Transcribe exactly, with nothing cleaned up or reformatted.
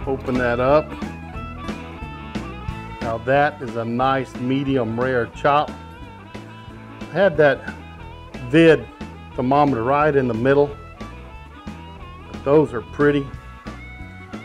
Open that up. Now that is a nice medium rare chop. I had that vid thermometer right in the middle. Those are pretty.